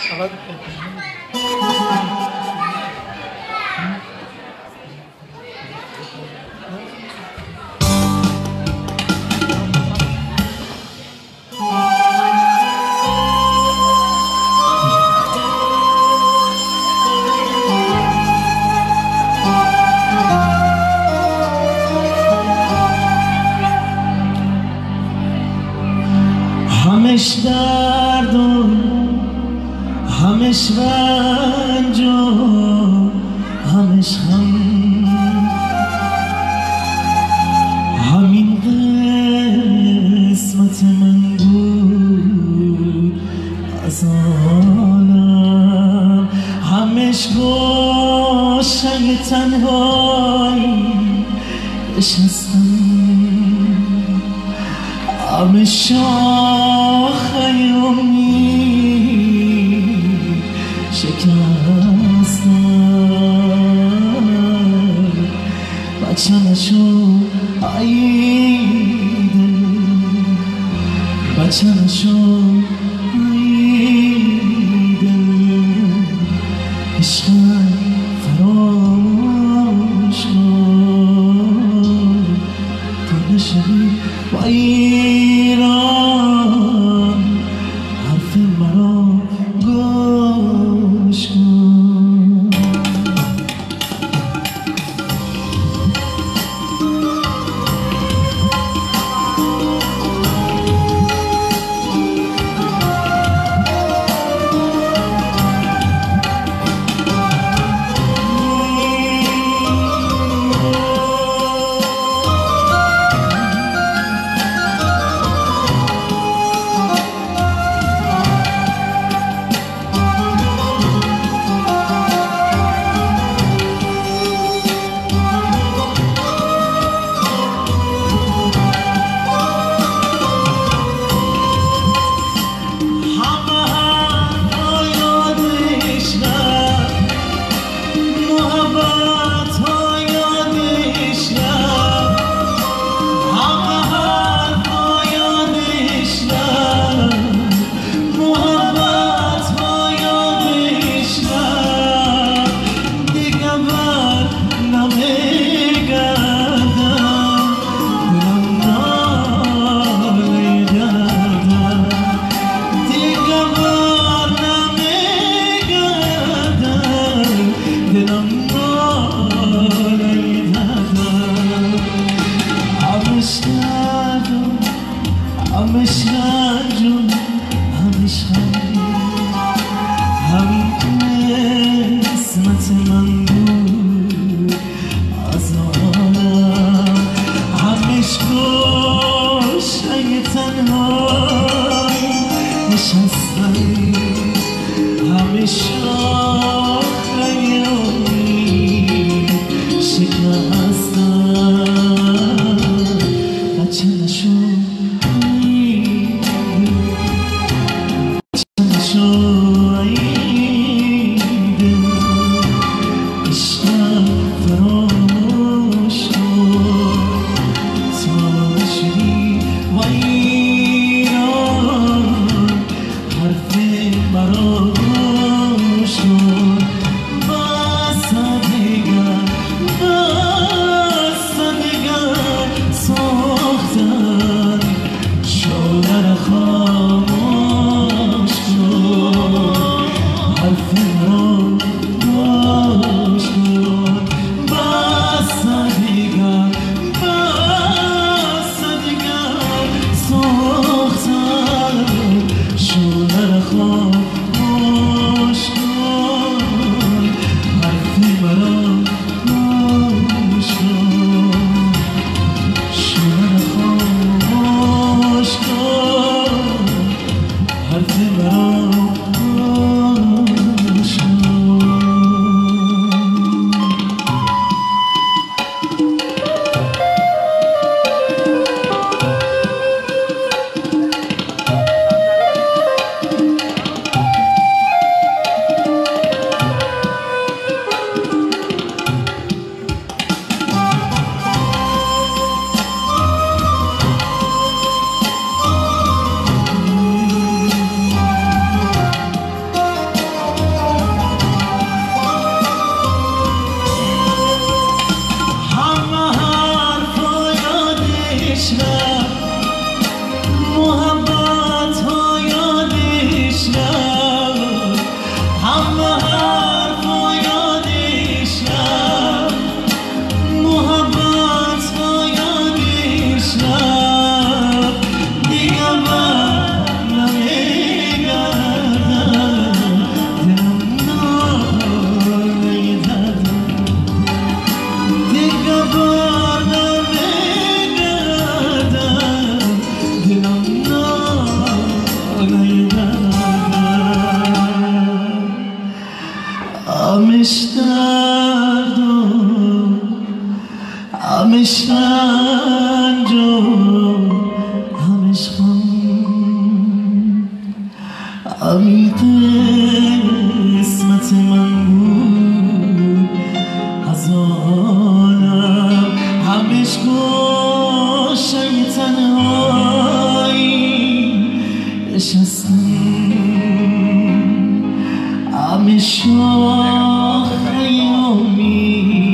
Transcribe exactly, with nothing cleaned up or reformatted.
همش درد و همش رنج و همش هم همین قسمت من بود از عالم همش گوشه تنهایی نشستم همه شاخه امید شکستم بچنشو عیده بچنشو عیده عشق فراموش کن تا نشوی با ایران حرف مرا گوش کن همش رنج و همش هم همین قسمت من بود از عالم همش گوشه تنهایی نشستم همه شاخه امید شکستم بچه نشو Oh رفت همه حرفا یادش رفت محبت با یادش رفت دیگه بر نمیگردم دلم نایدم دیگه بر نمیگردم دلم همش درد و همش رنج و همش غم همین قسمت من بود از عالم همش گوشه تنهایی نشستم همه شاخه امید